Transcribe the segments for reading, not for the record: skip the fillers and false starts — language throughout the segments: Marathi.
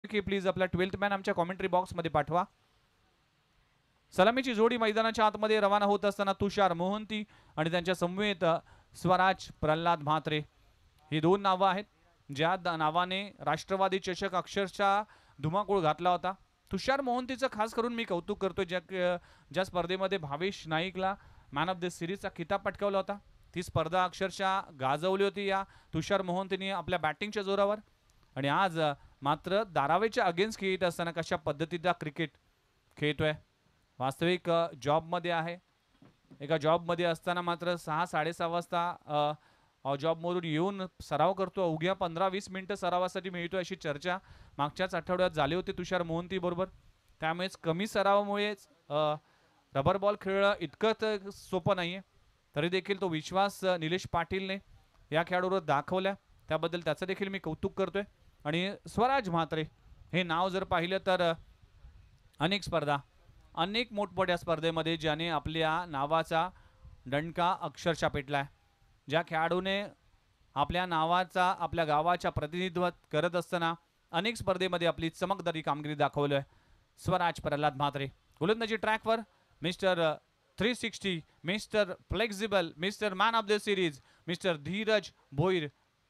की प्लीज आपला 12th मॅन आमच्या कॉमेंट्री बॉक्स मध्ये पाठवा. सलामीची जोडी मैदानाच्या आतमध्ये रवाना होत असताना तुषार मोहंती आणि त्यांच्या समवेत स्वराज प्रल्हाद म्हात्रे ही दोन नावं आहेत ज्या नावाने राष्ट्रवादी चषक अक्षरशः धुमाकूळ घातला होता. तुषार मोहंतीचं खास करून मी कौतुक करतो ज्या स्पर्धेमध्ये भावेश नाईकला मॅन ऑफ द सिरीजचा किताब पटकावला होता. ती स्पर्धा अक्षरशः गाजवली होती या तुषार मोहंतीने आपल्या बॅटिंगच्या जोरावर. आणि आज मात्र धारावीच्या अगेन्स्ट खेळत असताना कशा पद्धतीचा क्रिकेट खेळतोय. वास्तविक जॉबमध्ये आहे. एका जॉबमध्ये असताना मात्र 6-6:30 वाजता जॉबमधून येऊन सराव करतो. अवघ्या 15-20 मिनिटं सरावासाठी मिळतो अशी चर्चा मागच्याच आठवड्यात झाली होती तुषार मोहंती बरोबर. त्यामुळेच कमी सरावामुळेच रबर बॉल खेळणं इतकं सोपं नाही आहे. तरी देखील तो विश्वास निलेश पाटीलने या खेळाडूवर दाखवला. त्याबद्दल त्याचं देखील मी कौतुक करतोय. आणि स्वराज म्हात्रे हे नाव जर पाहिलं तर अनेक स्पर्धा अनेक मोठमोठ्या स्पर्धेमध्ये ज्याने आपल्या नावाचा डंका अक्षरशः पेटलाय. ज्या खेळाडूने आपल्या नावाचा आपल्या गावाच्या प्रतिनिधित्व करत असताना अनेक स्पर्धेमध्ये आपली चमकदारी कामगिरी दाखवली आहे. स्वराज प्रल्हाद म्हात्रे गोलंदाजी ट्रॅकवर mister 360 mister flexible mister man of the series mister Dheeraj Bhoir.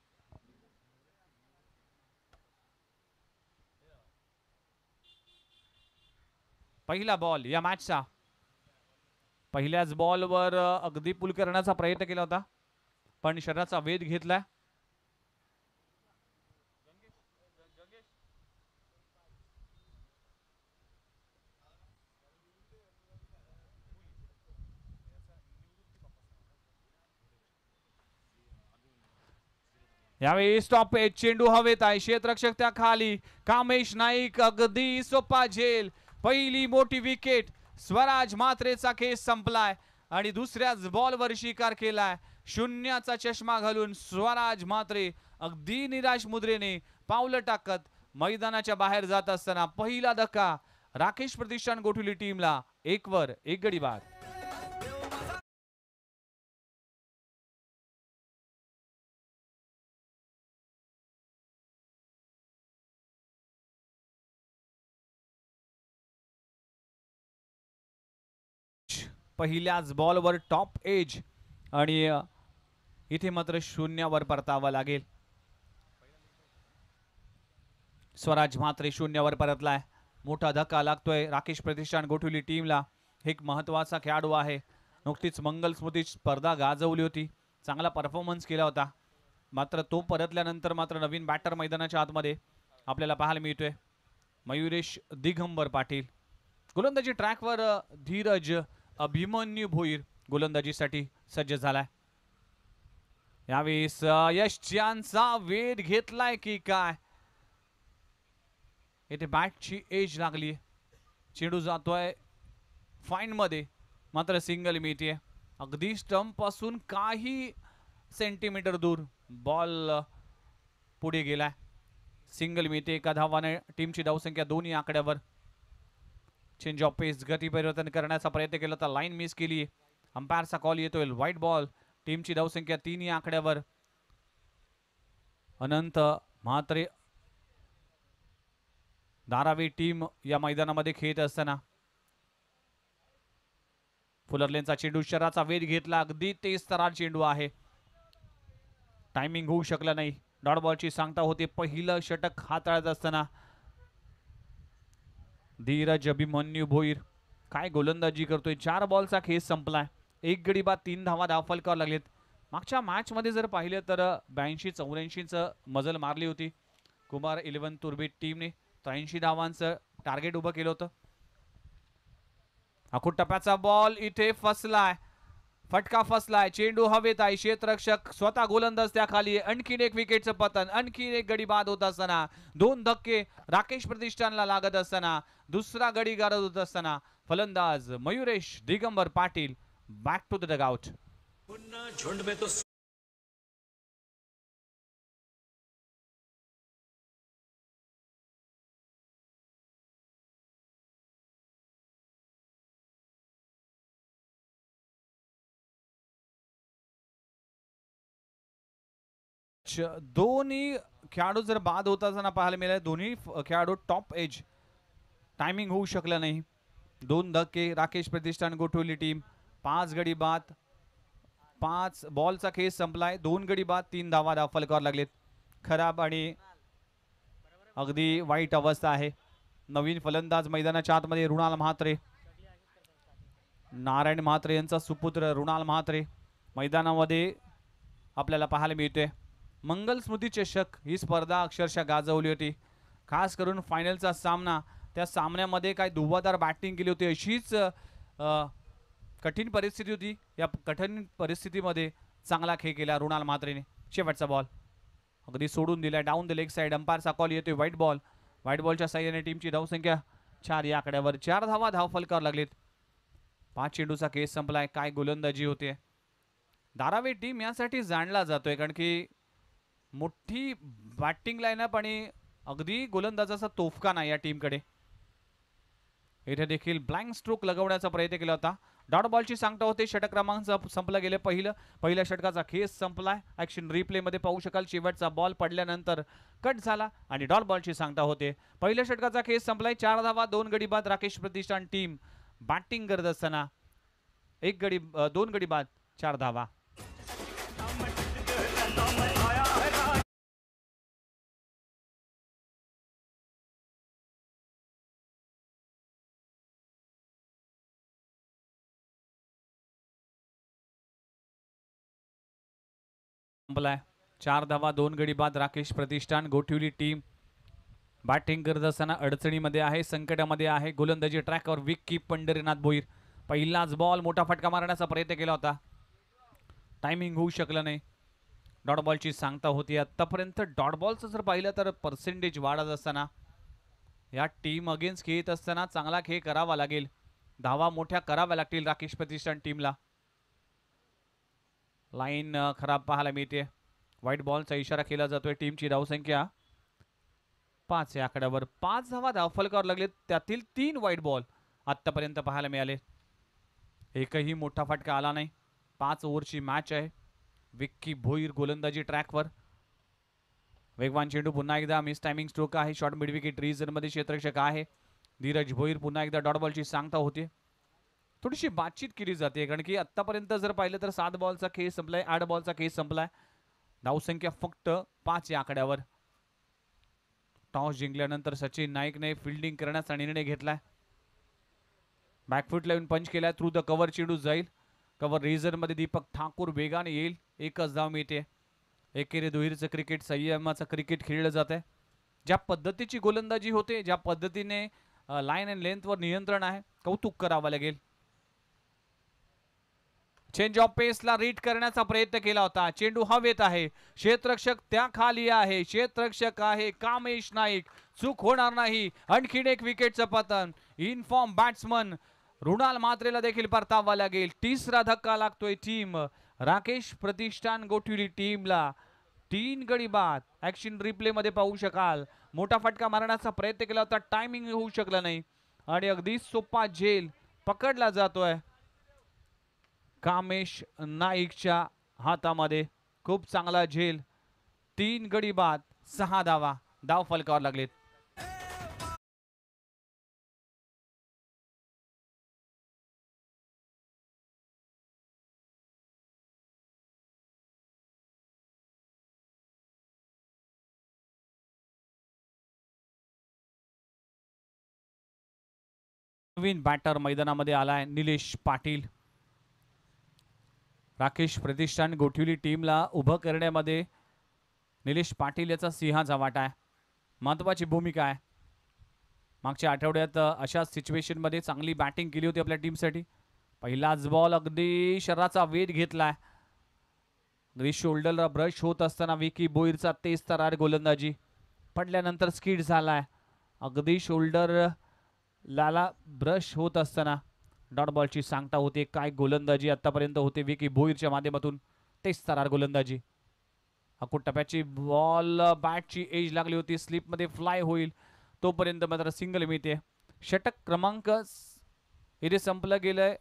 पहिला बॉल या मॅचचा पहिल्याच बॉलवर अगदी पुल करण्याचा प्रयत्न केला होता पण शरीराचा वेध घेतला. यावेळी स्टॉप एज चेंडू हवेत आहे. क्षेत्ररक्षक त्या खाली कामेश नाईक अगदी सोपा झेल. पहिली मोठी विकेट स्वराज म्हात्रेचा केस संपलाय आणि दुसऱ्याच बॉलवर शिकार केलाय. शून्याचा चष्मा घालून स्वराज म्हात्रे अगदी निराश मुद्रेने पावलं टाकत मैदानाच्या बाहेर जात असताना पहिला धक्का राकेश प्रतिष्ठान गोठुली टीमला 1 गडी बाद. पहिल्याच बॉलवर टॉप एज आणि इथे मात्र शून्यावर परतावा लागेल. स्वराज म्हात्रे शून्यावर परतलाय. मोठा धक्का लागतोय राकेश प्रतिष्ठान गोठुली टीमला. एक महत्त्वाचा खेळाडू आहे. नुकतीच मंगल स्मृती स्पर्धा गाजवली होती. चांगला परफॉर्मन्स केला होता. मात्र तो परतल्यानंतर मात्र नवीन बॅटर मैदानाच्या आतमध्ये आपल्याला पाहायला मिळतोय. मयुरेश दिगंबर पाटील गोलंदाजी ट्रॅकवर धीरज अभिमन्यू भोईर गोलंदाजीसाठी सज्ज झालाय. यावेळेस यशच्यांचा वेध घेतलाय की काय. इथे बॅटची एज लागली. चेंडू जातोय फाईन मध्ये मात्र सिंगल मिळते. अगदी स्टंप पासून काही सेंटीमीटर दूर बॉल पुढे गेलाय. सिंगल मिळते. एका धावाने टीमची धावसंख्या 2 आकड्यावर. चेंज ऑफ पेस गती परिवर्तन करण्याचा प्रयत्न केला तर लाईन मिस केली. अंपायरचा कॉल येतोय व्हाईट बॉल. टीमची धावसंख्या 3 आकड्यावर. अनंत म्हात्रे धारावी टीम या मैदानामध्ये खेळत असताना फुलरलेनचा चेंडू शराचा वेध घेतला. अगदी तेज तरार चेंडू आहे. टायमिंग होऊ शकला नाही. डॉट बॉलची सांगता होते. पहिलं षटक हाताळत असताना धीरज अभिमन्यू भोईर काय गोलंदाजी करतोय. 4 बॉलचा खेळ संपलाय. 1 गडी बाद 3 धावा धावफलकावर लागलेत. मागच्या मॅच मध्ये जर पाहिलं तर 82-84 मजल मारली होती कुमार 11 तुर्बे टीमने. 83 धावांचं टार्गेट उभं केलं होतं. अखूट टप्प्याचा बॉल इथे फसलाय. फटका फसलाय. चेंडू हवेत आहे. क्षेत्ररक्षक स्वतः गोलंदाज त्या खाली. आणखीन एक विकेटचं पतन. आणखीन एक गडी बाद होत असताना 2 धक्के राकेश प्रतिष्ठानला लागत असताना दुसरा गडी गारद होत असताना फलंदाज Mayuresh Digambar Patil back to the dugout. दोन्ही खेळाडू जर बाद होत असताना पाहायला मिळाले. दोन्ही खेळाडू टॉप एज. टायमिंग होऊ शकलं नाही. 2 धक्के. राकेश प्रतिष्ठान गोठवली टीम. 5 गडी बाद. 5 बॉलचा खेळ संपलाय. 2 गडी बाद. 3 धावा फलकावर लागलेत. खराब आणि अगदी वाईट अवस्था आहे. नवीन फलंदाज मैदानाच्या आतमध्ये रुणाल म्हात्रे. नारायण म्हात्रे यांचा सुपुत्र रुणाल म्हात्रे मैदानामध्ये आपल्याला पाहायला मिळते. मंगल स्मृती चषक ही स्पर्धा अक्षरशः गाजवली होती. खास करून फायनलचा सामना. त्या सामन्यामध्ये काय धुव्वाधार बॅटिंग केली होती. अशीच कठीण परिस्थिती होती. या कठीण परिस्थितीमध्ये चांगला खेळ केला रुणाल म्हात्रेने. शेवटचा बॉल अगदी सोडून दिला. Down the leg side. अंपायरचा कॉल येतोय व्हाईट बॉल. व्हाईट बॉलच्या साह्याने टीमची धावसंख्या 4 या आकड्यावर. 4 धावा धावफलकावर लागलेत. 5 चेंडूचा खेळ संपलाय. काय गोलंदाजी होते. धारावी टीम यासाठी जाणला जातोय कारण की मोठी बॅटिंग लाईनअप आणि अगदी गोलंदाजाचा तोफखाना या टीमकडे. इथे देखील ब्लँक स्ट्रोक लगवण्याचा प्रयत्न केला होता. डॉट बॉलची सांगता होते. षटक क्रमांक संपला गेले. पहिल्या षटकाचा खेळ संपलाय. ॲक्शन रिप्ले मध्ये पाहू शकाल. शेवटचा बॉल पडल्यानंतर कट झाला आणि डॉट बॉलची सांगता होते. पहिल्या षटकाचा खेळ संपलाय. 4 धावा 2 गडी बाद. राकेश प्रतिष्ठान टीम बॅटिंग करत असताना 2 गडी बाद 4 धावा. संपलाय. 4 धावा 2 गडी बाद. राकेश प्रतिष्ठान गोठिवली टीम बॅटिंग करत असताना अडचणीमध्ये आहे. संकटामध्ये आहे. गोलंदाजी ट्रॅकवर विक्की पंढरीनाथ भोईर. पहिलाच बॉल मोठा फटका मारण्याचा प्रयत्न केला होता. टायमिंग होऊ शकलं नाही. डॉट बॉलची सांगता होती. आतापर्यंत डॉट बॉलचं जर पाहिलं तर पर्सेंटेज वाढत असताना या टीम अगेन्स्ट खेळत असताना चांगला खेळ करावा लागेल. धावा मोठ्या कराव्या लागतील राकेश प्रतिष्ठान टीमला. लाईन खराब पाहायला मिळते. व्हाईट बॉलचा इशारा केला जातोय. टीमची धावसंख्या 5 या आकड्यावर. 5 धावा धावफलकावर लागलेत. त्यातील 3 व्हाईट बॉल आतापर्यंत पाहायला मिळाले. एकही मोठा फटका आला नाही. 5 ओव्हरची मॅच आहे. विक्की भोईर गोलंदाजी ट्रॅकवर. वेगवान चेंडू पुन्हा एकदा. मिस टायमिंग स्ट्रोक आहे. Short mid wicket. रिझन मध्ये क्षेत्ररक्षक आहे धीरज भोईर. पुन्हा एकदा डॉट बॉलची सांगता होते. थोडीशी बातचीत केली जाते कारण की आतापर्यंत जर पाहिलं तर 7 बॉलचा खेळ संपलाय. 8 बॉलचा खेळ संपलाय. धावसंख्या फक्त 5 या आकड्यावर. टॉस जिंकल्यानंतर सचिन नाईकने फिल्डिंग करण्याचा निर्णय घेतलाय. बॅकफूट लावून पंच केलाय. थ्रू द कव्हर चेंडू जाईल. कव्हर रिझन मध्ये दीपक ठाकूर वेगाने येईल. एकच धाव मिळते. एकेरी दुहेरीचं क्रिकेट संयमाचं क्रिकेट खेळलं जात आहे. ज्या पद्धतीची गोलंदाजी होते, ज्या पद्धतीने लाईन अँड लेंथवर नियंत्रण आहे, कौतुक करावं लागेल. चेंज ऑफ पेसला रीड करण्याचा प्रयत्न केला होता. चेंडू हवेत आहे. क्षेत्ररक्षक त्या खाली आहे. क्षेत्ररक्षक आहे कामेश नाईक. चूक होणार नाही. आणखीन एक विकेटचं पतन. इनफॉर्म बॅट्समन रुणाल म्हात्रेला देखील परतावा लागेल. तिसरा धक्का लागतोय टीम राकेश प्रतिष्ठान गोठिवली टीमला. 3 गडी बाद. ऍक्शन रिप्ले मध्ये पाहू शकाल. मोठा फटका मारण्याचा प्रयत्न केला होता. टायमिंग होऊ शकला नाही आणि अगदी सोपा झेल पकडला जातोय कामेश नाईकच्या हातामध्ये. खूप चांगला झेल. 3 गडी बाद 6 धावा धाव फलकावर लागलेत. नवीन बॅटर मैदानामध्ये आलाय निलेश पाटील. राकेश प्रतिष्ठान गोठिवली टीमला उभं करण्यामध्ये निलेश पाटील याचा सिंहाचा वाटा आहे. महत्त्वाची भूमिका आहे. मागच्या आठवड्यात अशा सिच्युएशन मध्ये चांगली बॅटिंग केली होती आपल्या टीमसाठी. पहिलाच बॉल अगदी शरीराचा वेध घेतलाय. अगदी शोल्डरला ब्रश होत असताना विकी बोईरचा तेज तरार गोलंदाजी. पडल्यानंतर स्किड झालाय. अगदी शोल्डर लाला ब्रश होत असताना डॉट बॉलची सांगता होते. काय गोलंदाजी आतापर्यंत होते विकी भोईरच्या माध्यमातून. तेच तरार गोलंदाजी. अकुट टप्प्याची बॉल बॅटची एज लागली होती. स्लिप मध्ये फ्लाय होईल तोपर्यंत मात्र सिंगल मिळते. षटक क्रमांक इथे संपलं गेलंय.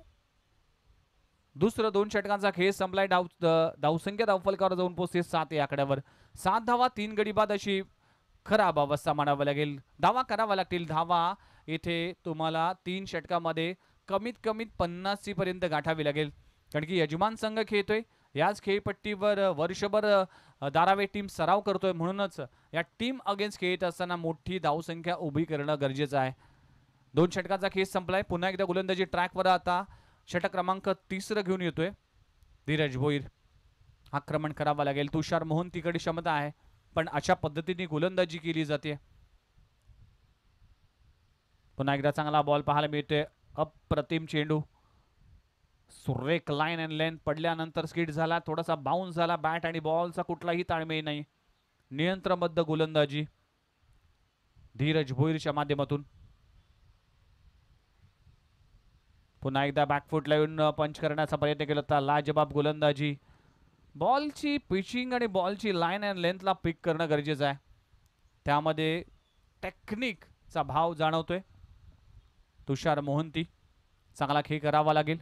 दुसरं 2 षटकांचा खेळ संपलाय. धावसंख्या धावफलकावर जाऊन पोहोचते 7 या आकड्यावर. 7 धावा 3 गडी बाद अशी खराब अवस्था म्हणावं लागेल. धावा करावा लागतील. धावा इथे तुम्हाला 3 षटकामध्ये कमीत कमी 50 पर्यंत गाठावी लागेल, कारण की यजमान संघ खेळतोय याच खेळपट्टीवर वर्षभर धारावी टीम सराव करतोय. म्हणूनच या टीम अगेन्स्ट खेळत असताना मोठी धावसंख्या उभी करणं गरजेचं आहे. 2 षटकाचा खेळ संपलाय. पुन्हा एकदा गोलंदाजी ट्रॅकवर आता षटक क्रमांक 3 घेऊन येतोय धीरज भोईर. आक्रमण करावं लागेल. तुषार मोहंतीकडे क्षमता आहे, पण अशा पद्धतीने गोलंदाजी केली जाते. पुन्हा एकदा चांगला बॉल पाहायला मिळतोय. अप्रतिम चेंडू, सुरेख लाईन अँड लेंथ पडल्यानंतर स्किड झाला, थोडासा बाउन्स झाला. बॅट आणि बॉलचा कुठलाही ताळमेळ नाही. नियंत्रणबद्ध गोलंदाजी धीरज भोईरच्या माध्यमातून. पुन्हा एकदा बॅकफुटला येऊन पंच करण्याचा प्रयत्न केला होता. लाजबाब गोलंदाजी. बॉलची पिचिंग आणि बॉलची लाईन अँड लेंथला पिक करणं गरजेचं आहे. त्यामध्ये टेक्निकचा भाव जाणवतोय. तुषार मोहंती चांगला खेळ करावा लागेल.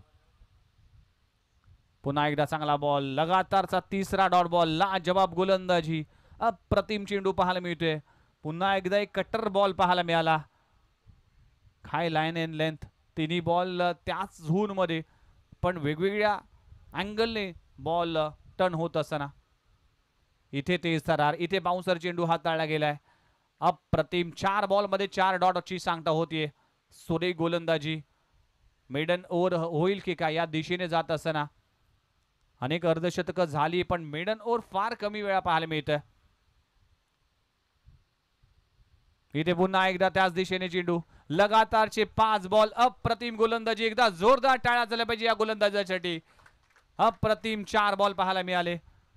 पुन्हा एकदा चांगला बॉल, लगातारचा 3रा डॉट बॉल. लाजबाब गोलंदाजी, अप्रतिम चेंडू पाहायला मिळतोय. पुन्हा एकदा एक कट्टर बॉल पाहायला मिळाला. हाय लाईन अँड लेंथ, तिन्ही बॉल त्याच झोन मध्ये पण वेगवेगळ्या अँगलने बॉल टर्न होत असताना इथे तेज थरार, इथे बाउन्सर चेंडू हाताळला गेलाय. अप्रतिम 4 बॉल मध्ये 4 डॉटची सांगता होतीये. सुरेख गोलंदाजी. मेडन ओव्हर होईल की काय या दिशेने जात असताना अनेक अर्धशतक झाली, पण मेडन ओव्हर फार कमी वेळा पाहायला मिळतं. इथे पुन्हा एकदा त्याच दिशेने चेंडू. लगातारचे 5 बॉल. अप्रतिम गोलंदाजी. एकदा जोरदार टाळ्या झाल्या पाहिजे या गोलंदाजासाठी. अप्रतिम 4 बॉल पाहायला मिळाले.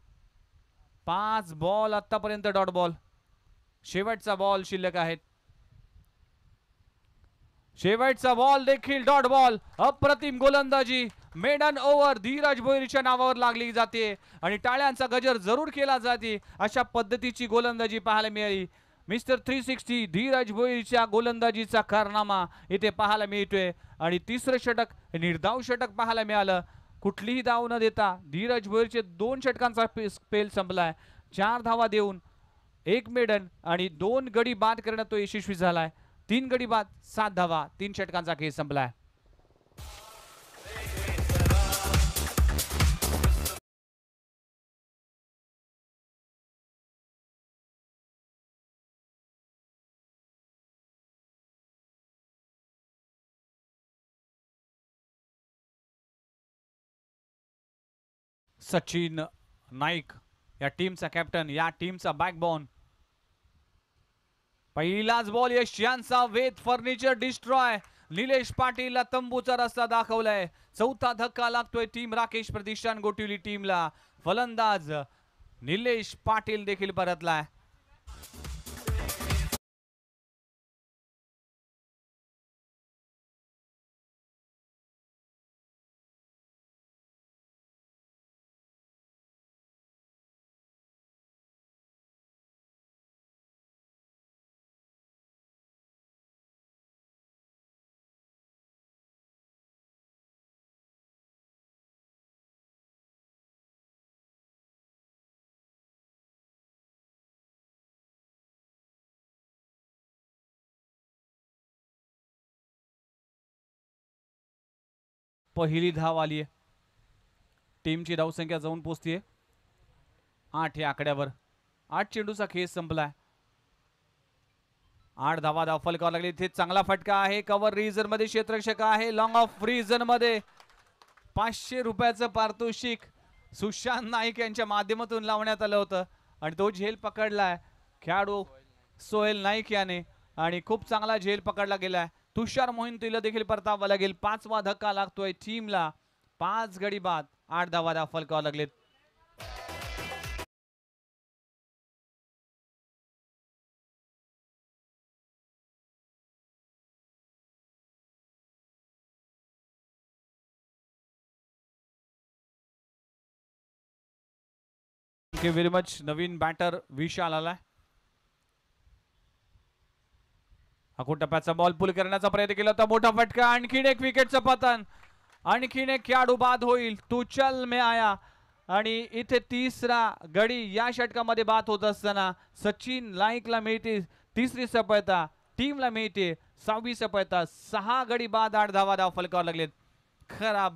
5 बॉल आतापर्यंत डॉट बॉल. शेवटचा बॉल शिल्लक आहेत. शेवटचा बॉल देखील डॉट बॉल. अप्रतिम गोलंदाजी. मेडन ओव्हर धीरज भोईरच्या नावावर लागली जाते आणि टाळ्यांचा गजर जरूर केला जाते. अशा पद्धतीची गोलंदाजी पाहायला मिळाली. मिस्टर 360 धीरज भोईरच्या गोलंदाजीचा कारनामा इथे पाहायला मिळतोय. आणि 3रं षटक निर्धाव षटक पाहायला मिळालं. कुठलीही धाव न देता धीरज भोईरचे 2 षटकांचा स्पेल संपलाय. 4 धावा देऊन 1 मेडन आणि 2 गडी बाद करण्यात तो यशस्वी झालाय. 3 गडी बाद 7 धावा 3 षटकांचा खेळ संपलाय. सचिन नाईक या टीमचा कॅप्टन, या टीमचा बॅकबोन. पहिलाच बॉल यशांचा वेद फर्निचर डिस्ट्रॉय. निलेश पाटीलला तंबूचा रस्ता दाखवलाय. 4था धक्का लागतोय टीम राकेश प्रतिष्ठान गोटिवली टीमला. फलंदाज निलेश पाटील देखील परतलाय. पहिली धाव आली आहे. टीमची धावसंख्या जाऊन पोहोचतीये 8 या आकड्यावर. 8 चेंडूचा खेळ संपलाय. 8 धावा धावफल करावं लागली. इथे चांगला फटका आहे. कव्हर रिजन मध्ये क्षेत्ररक्षक आहे. लॉंग ऑफ रिजन मध्ये 500 रुपयाचं पारितोषिक सुशांत नाईक यांच्या माध्यमातून लावण्यात आलं होतं आणि तो झेल पकडलाय खेळाडू सोहेल नाईक याने आणि खूप चांगला झेल पकडला गेलाय. तुषार मोहिंतीला देखील परतावा लागेल. 5वा धक्का लागतोय टीमला. 5 गडी बाद 8 धावा धावफल करावं लागलेत. Thank you very much. नवीन बॅटर विशाल आलाय. हाकू टप्प्याचा बॉल पुल करण्याचा प्रयत्न केला होता. मोठा फटका. आणखीन एक विकेटचं पतन. आणखीन एक खेळाडू बाद होईल. तू चल में आया आणि इथे तिसरा गडी या षटकामध्ये बाद होत असताना सचिन नाईकला मिळते तिसरी सफलता, टीमला मिळते 6वी सफलता. 6 गडी बाद, 8 धावा धाव फलकावर लागलेत. खराब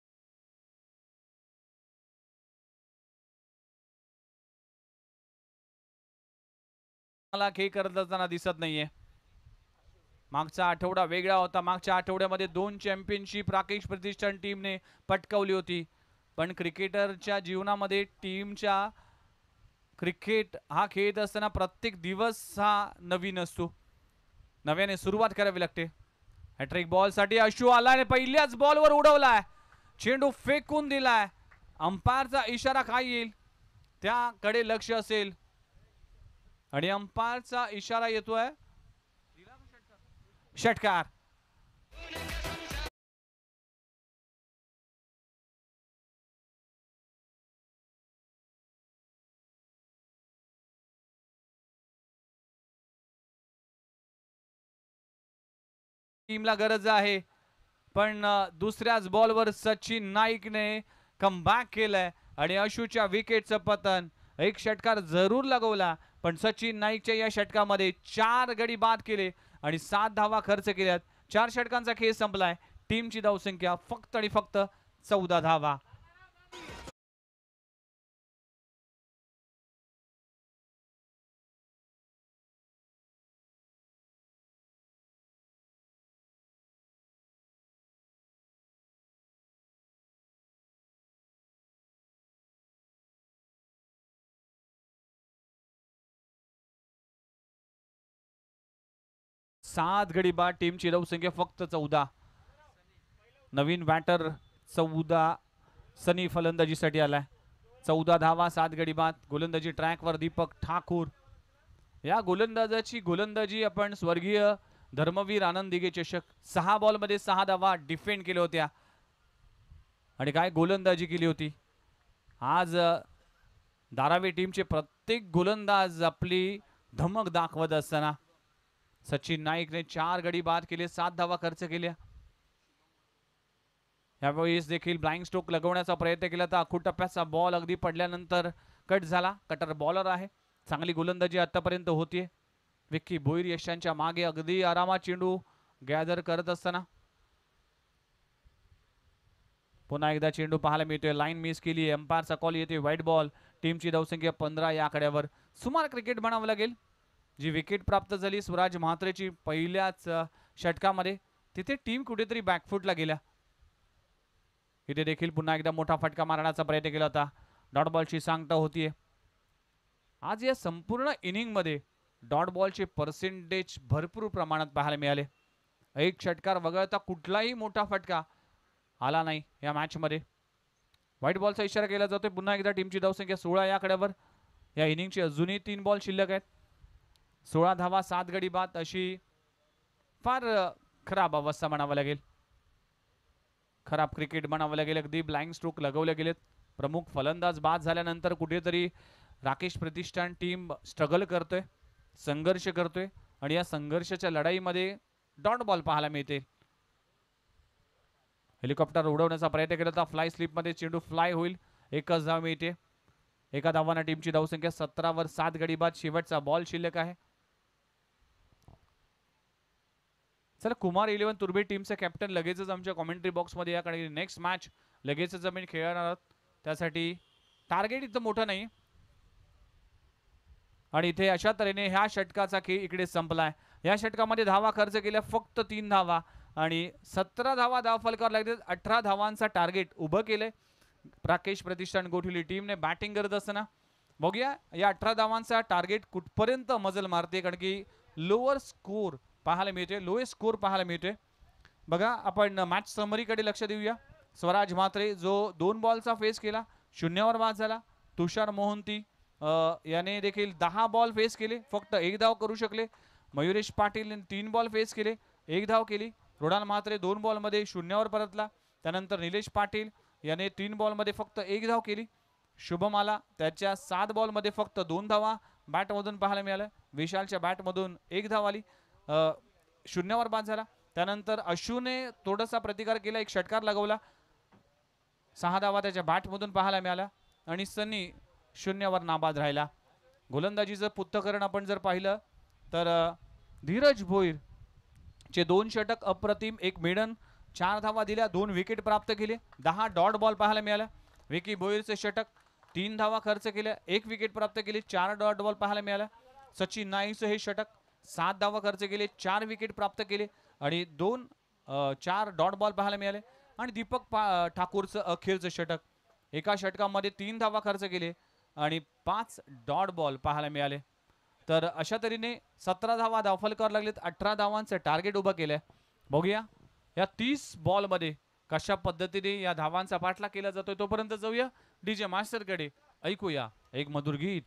मला खेळ करत असताना दिसत नाहीये. मागचा आठवडा वेगळा होता. मागच्या आठवड्यामध्ये 2 चॅम्पियनशिप राकेश प्रतिष्ठान टीमने पटकावली होती. पण क्रिकेटरच्या जीवनामध्ये टीमच्या क्रिकेट हा खेळत असताना प्रत्येक दिवस हा नवीन असतो. नव्याने सुरुवात करावी लागते. हॅट्रिक बॉल साठी अशू आला आणि पहिल्याच बॉलवर उडवलाय. चेंडू फेकून दिलाय. अंपायरचा इशारा काय येईल त्याकडे लक्ष असेल आणि अंपायरचा इशारा येतोय षटकार. टीमला गरज आहे पण दुसऱ्याच बॉलवर सचिन नाईकने कमबॅक केलंय आणि अशूच्या विकेटचं पतन. एक षटकार जरूर लगवला पण सचिन नाईकच्या या षटकामध्ये 4 गडी बाद केले आणि 7 धावा खर्च केल्यात. 4 षटकांचा खेळ संपलाय. टीमची धावसंख्या फक्त आणि फक्त 14 धावा. सात गडी बाद, टीमची धावसंख्या फक्त 14. नवीन बॅटर 14 सनी फलंदाजीसाठी आलाय. 14 धावा, 7 गडी बाद. गोलंदाजी ट्रॅकवर दीपक ठाकूर. या गोलंदाजाची गोलंदाजी आपण स्वर्गीय धर्मवीर आनंद दिघे चषक 6 बॉलमध्ये 6 धावा डिफेंड केल्या होत्या आणि काय गोलंदाजी केली होती. आज धारावी टीमचे प्रत्येक गोलंदाज आपली धमक दाखवत असताना सचिन नाईकने 4 गडी बाद केले, 7 धावा खर्च केल्या. यावेळेस देखील ब्लाइंड स्ट्रोक लगवण्याचा प्रयत्न केला तर आखूड टप्प्याचा बॉल अगदी पडल्यानंतर कट झाला. कटर बॉलर आहे. चांगली गोलंदाजी आतापर्यंत होतीये. विक्की भोईर यशांच्या मागे अगदी आरामात चेंडू गॅदर करत असताना पुन्हा एकदा चेंडू पाहायला मिळतोय. लाईन मिस केली. अंपायरचा कॉल येतोय व्हाईट बॉल. टीमची धावसंख्या 15 या आकड्यावर. सुमार क्रिकेट म्हणावं लागेल. जी विकेट प्राप्त झाली स्वराज म्हात्रेची पहिल्याच षटकामध्ये तिथे टीम कुठेतरी बॅकफुटला गेल्या. इथे देखील पुन्हा एकदा मोठा फटका मारण्याचा प्रयत्न केला होता. डॉट बॉलची सांगता होतीये. आज या संपूर्ण इनिंग मध्ये डॉट बॉलचे पर्सेंटेज भरपूर प्रमाणात पाहायला मिळाले. एक षटकार वगळता कुठलाही मोठा फटका आला नाही या मॅच मध्ये. व्हाईट बॉलचा इशारा केला जातोय. पुन्हा एकदा टीमची धावसंख्या 16 या आकड्यावर. या इनिंगची अजूनही 3 बॉल शिल्लक आहेत. 16 धावा, 7 गडी बाद अशी फार खराब अवस्था म्हणावं लागेल. खराब क्रिकेट म्हणावं लागेल. अगदी ब्लाइंड स्ट्रोक लगवले गेलेत. प्रमुख फलंदाज बाद झाल्यानंतर कुठेतरी राकेश प्रतिष्ठान टीम स्ट्रगल करतोय, संघर्ष करतोय आणि या संघर्षाच्या लढाईमध्ये डॉट बॉल पाहायला मिळते. हेलिकॉप्टर उडवण्याचा प्रयत्न केला तर फ्लाय स्लिप मध्ये चेंडू फ्लाय होईल. एकच धाव मिळते. एका धावाने टीमची धावसंख्या 17 वर. 7 गडी बाद. शेवटचा बॉल शिल्लक आहे. चला कुमार 11 तुर्बे टीमचा कॅप्टन लगेचच आमच्या कॉमेंट्री बॉक्स मध्ये या. कारण नेक्स्ट मॅच लगेचच आम्ही खेळणार आहोत. त्यासाठी टार्गेट इथं मोठं नाही आणि इथे अशा तऱ्हेने ह्या षटकाचा खेळ इकडे संपलाय. या षटकामध्ये धावा खर्च केल्या फक्त 3 धावा आणि 17 धावा धाव फलकावर लागले. 18 धावांचा टार्गेट उभं केलंय राकेश प्रतिष्ठान गोठवली टीमने बॅटिंग करत असताना. बघूया या 18 धावांचा टार्गेट कुठपर्यंत मजल मारते. कारण की लोअर स्कोर पाहायला मिळते, लोएस्ट स्कोर पाहायला मिळते. बघा आपण मॅच समरीकडे लक्ष देऊया. स्वराज म्हात्रे जो 2 बॉलचा फेस केला, 0 वर बाद झाला. तुषार मोहंती याने देखील 10 बॉल फेस केले, फक्त 1 धाव करू शकले. मयुरेश पाटील 3 बॉल फेस केले, 1 धाव केली. रुडाल म्हात्रे 2 बॉल मध्ये 0 वर परतला. त्यानंतर निलेश पाटील याने 3 बॉल मध्ये फक्त 1 धाव केली. शुभम आला त्याच्या 7 बॉल मध्ये फक्त 2 धावा बॅट मधून पाहायला मिळाल्या. विशालच्या बॅट मधून 1 धाव आली. 0 वर बाद झाला. त्यानंतर अशूने थोडासा प्रतिकार केला, एक षटकार लगवला. 6 धावा त्याच्या बॅट मधून पाहायला मिळाला आणि सनी 0वर नाबाद राहिला. गोलंदाजीचं पृथक्करण आपण जर पाहिलं तर धीरज भोईर चे 2 षटक अप्रतिम, 1 मेडन, 4 धावा दिल्या, 2 विकेट प्राप्त केले, 10 डॉट बॉल पाहायला मिळाला. विकी भोईरचे षटक 3 धावा खर्च केल्या, 1 विकेट प्राप्त केली, 4 डॉट बॉल पाहायला मिळाला. सचिन नाईकचं हे षटक 7 धावा खर्च केले, 4 विकेट प्राप्त केले आणि 4 डॉट बॉल पाहायला मिळाले. आणि दीपक ठाकूरचं अखेरचं षटक, एका षटकामध्ये 3 धावा खर्च केले आणि 5 डॉट बॉल पाहायला मिळाले. तर अशा तऱ्हेने 17 धावा धावफलकावर लागलेत, 18 धावांचं टार्गेट उभं केलंय. बघूया या 30 बॉलमध्ये कशा पद्धतीने या धावांचा पाठलाग केला जातोय. तोपर्यंत जाऊया डीजे मास्टरकडे, ऐकूया एक मधुर गीत.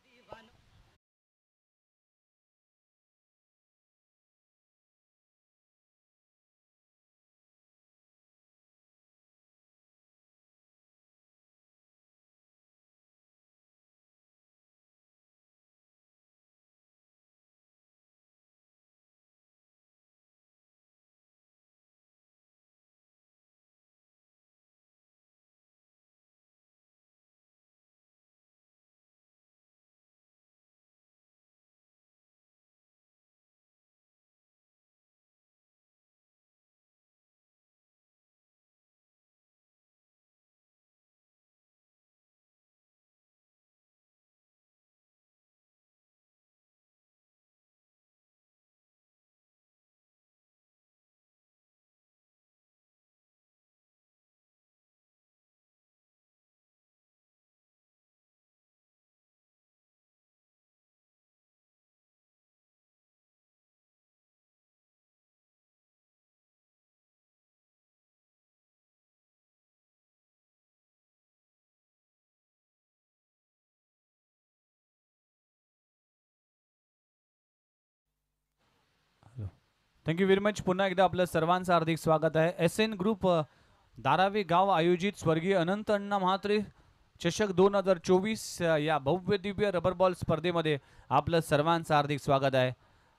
Thank you very much. पुन्हा एकदा आपलं सर्वांचं हार्दिक स्वागत आहे. SN ग्रुप धारावी गाव आयोजित स्वर्गीय अनंत अण्णा म्हात्रे चषक 2024 या भव्य दिव्य रबर बॉल स्पर्धेमध्ये आपलं सर्वांचं हार्दिक स्वागत आहे.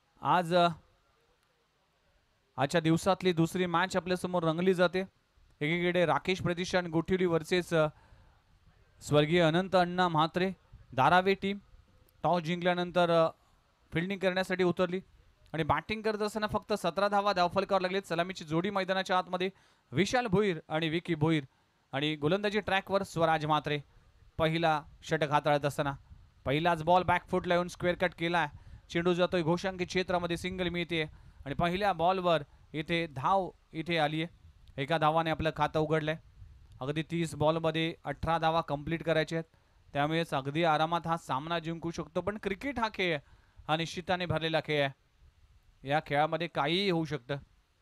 आजच्या दिवसातली दुसरी मॅच आपल्यासमोर रंगली जाते. एकीकडे राकेश प्रतिष्ठान गोठिवली वर्सेस स्वर्गीय अनंत अण्णा म्हात्रे. धारावी टीम टॉस जिंकल्यानंतर फिल्डिंग करण्यासाठी उतरली आणि बॅटिंग करत असताना फक्त 17 धावा धावफलकावर लागलेत. सलामीची जोडी मैदानाच्या आतमध्ये विशाल भोईर आणि विकी भोईर आणि गोलंदाजी ट्रॅकवर स्वराज म्हात्रे. पहिला षटक हाताळत असताना पहिलाच बॉल बॅकफुटला येऊन स्क्वेअर कट केला. चेंडू जातोय घोषांकित क्षेत्रामध्ये, सिंगल मिळते आणि पहिल्या बॉलवर इथे धाव इथे आली आहे. एका धावाने आपलं खातं उघडलंय. अगदी 30 बॉलमध्ये 18 धावा कंप्लीट करायचे आहेत, त्यामुळेच अगदी आरामात हा सामना जिंकू शकतो. पण क्रिकेट हा खेळ हा निश्चिताने भरलेला खेळ आहे. या खेळामध्ये काहीही होऊ शकतं.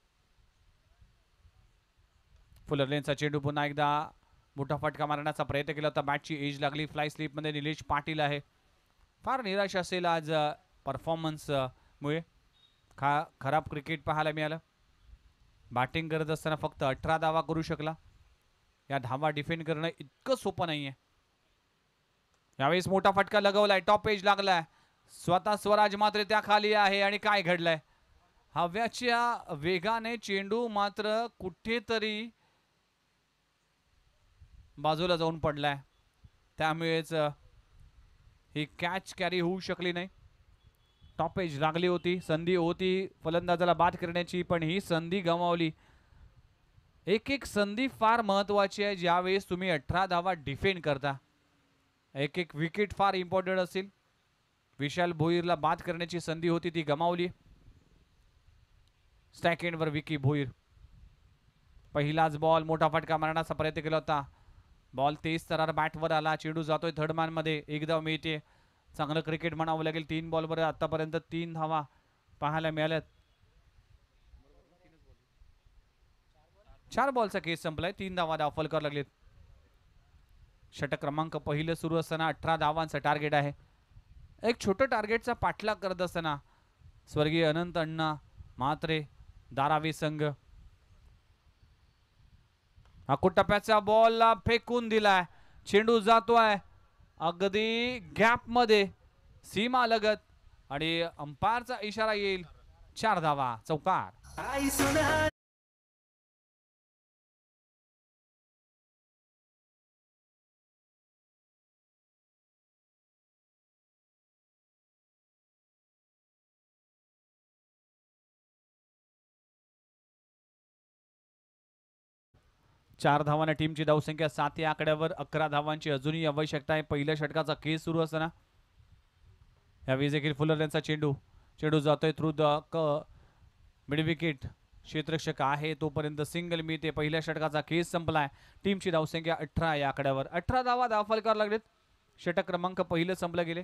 फुलरलेनचा चेंडू पुन्हा एकदा मोठा फटका मारण्याचा प्रयत्न केला होता. बॅटची एज लागली. फ्लाय स्लिपमध्ये निलेश पाटील आहे. फार निराश असेल आज परफॉर्मन्स मुळे. खराब क्रिकेट पाहायला मिळालं. बॅटिंग करत असताना फक्त 18 धावा करू शकला. या धावा डिफेंड करणं इतकं सोपं नाहीये. यावेळेस मोठा फटका लगवलाय, टॉप एज लागलाय. स्वतः स्वराज मात्र त्या खाली आहे आणि काय घडलंय, हव्याच्या वेगाने चेंडू मात्र कुठेतरी बाजूला जाऊन पडलाय. त्यामुळेच ही कॅच कॅरी होऊ शकली नाही. टॉप एज लागली होती, संधी होती फलंदाजाला बाद करण्याची, पण ही संधी गमावली. एक एक संधी फार महत्वाची आहे. ज्यावेळेस तुम्ही 18 धावा डिफेंड करता, एक एक विकेट फार इम्पॉर्टंट असेल. विशाल भोईरला बाद करण्याची संधी होती, ती गमावली. सेकंडवर विकी भोईर. पहिलाच बॉल मोठा फटका मारण्याचा प्रयत्न केला होता. बॉल तेज तरार बॅटवर आला. चेंडू जातोय थर्ड मॅन मध्ये. एकदा मिळते. चांगलं क्रिकेट म्हणावं लागेल. 3 बॉलवर आतापर्यंत 3 धावा पाहायला मिळाल्यात. 4 बॉलचा केस संपलाय. 3 धावा धावफलकावर लागलेत. षटक क्रमांक पहिलं सुरू असताना 18 धावांचं टार्गेट आहे. एक छोटं टार्गेटचा पाठलाग करत असताना स्वर्गीय अनंत अण्णा म्हात्रे धारावी संघ. टप्प्याचा बॉल फेकून दिलाय. चेंडू जातोय अगदी गॅप मध्ये, सीमा लगत आणि अंपायरचा इशारा येईल. 4 धावा, चौकार. 4 धावांना टीमची धावसंख्या 7 या आकड्यावर. 11 धावांची अजूनही आवश्यकता आहे पहिल्या षटकाचा केस सुरू असताना. यावेळी देखील फुलर यांचा चेंडू जातोय थ्रू द मिड विकेट. क्षेत्ररक्षक आहे तोपर्यंत सिंगल मिळते. पहिल्या षटकाचा केस संपलाय. टीमची धावसंख्या 18 या आकड्यावर. 18 धावा धावफलकावर लागलेत. षटक क्रमांक पहिलं संपलं गेले.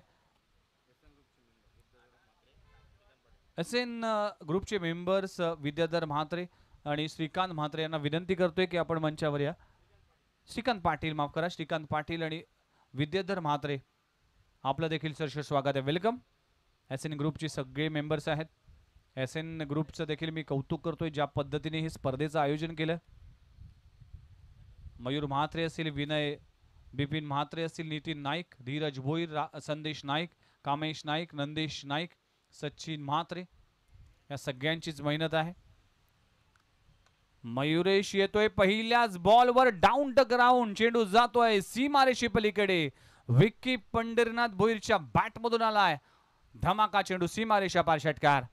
एसएन ग्रुपचे मेंबर्स विद्याधर म्हात्रे आणि श्रीकांत म्हात्रे यांना विनंती करतोय की आपण मंचावर या. श्रीकांत पाटील, माफ करा, श्रीकांत पाटील आणि विद्याधर म्हात्रे आपलं देखील सरस स्वागत आहे. वेलकम. एसएन ग्रुपचे सगळे मेंबर्स आहेत. एसएन ग्रुपचं देखील मी कौतुक करतोय ज्या पद्धतीने हे स्पर्धेचं आयोजन केलं. मयूर म्हात्रे असतील, विनय बिपिन म्हात्रे असतील, नितीन नाईक, धीरज भोईर, संदेश नाईक, कामेश नाईक, नंदेश नाईक, सचिन म्हात्रे या सगळ्यांचीच मेहनत आहे. मयुरेश येतोय पहिल्याच बॉलवर डाऊन द ग्राउंड. चेंडू जातोय सीमारेषे पलीकडे. विक्की पंढरीनाथ भोईरच्या बॅट मधून आलाय धमाका चेंडू सीमारेषा पार. षटकार.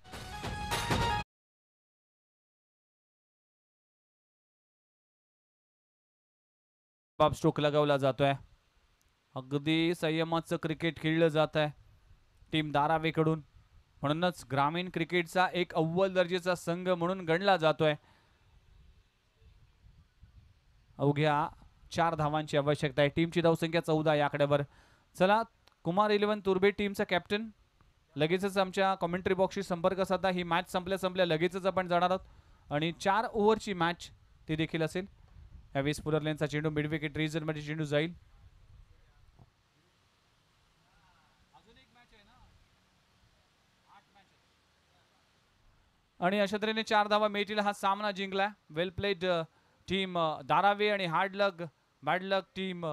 बाब स्ट्रोक लगावला जातोय. अगदी संयमाचं क्रिकेट खेळलं जात आहे टीम धारावीकडून. म्हणूनच ग्रामीण क्रिकेटचा एक अव्वल दर्जाचा संघ म्हणून गणला जातोय. अवघ्या 4 धावांची आवश्यकता आहे. टीमची धावसंख्या 14 या आकड्यावर. चला, कुमार 11 तुर्बे टीमचा कॅप्टन लगेचच आमच्या कमेंट्री बॉक्सशी संपर्क साधा. ही मॅच संपल्या लगेचच आपण जाणार आहोत आणि 4 ओव्हरची मॅच ती देखील असेल. यावेळी स्पुररलेनचा चेंडू मिड विकेट रिजन मध्ये चेंडू जाईल. आणि अशा तऱ्हेने 4 धावा मिळतील. हा सामना जिंकला. वेल प्लेड टीम धारावी आणि hard luck bad luck team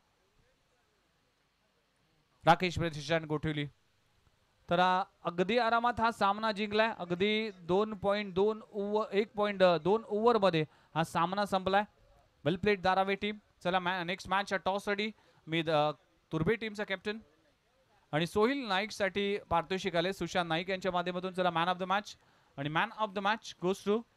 Rakesh Pratishthan Gothavali. तर अगदी आरामात हा सामना जिंकलाय. अगदी 2.2 ओव्हर मध्ये हा सामना संपलाय. Well played Dharavi team. चला, नेक्स्ट मॅच टॉस रेडी. मी तुर्बे टीमचा कॅप्टन आणि सोहिल नाईक साठी पारितोषिक आले सुशांत नाईक यांच्या माध्यमातून. चला, मॅन ऑफ द मॅच आणि man of the match goes to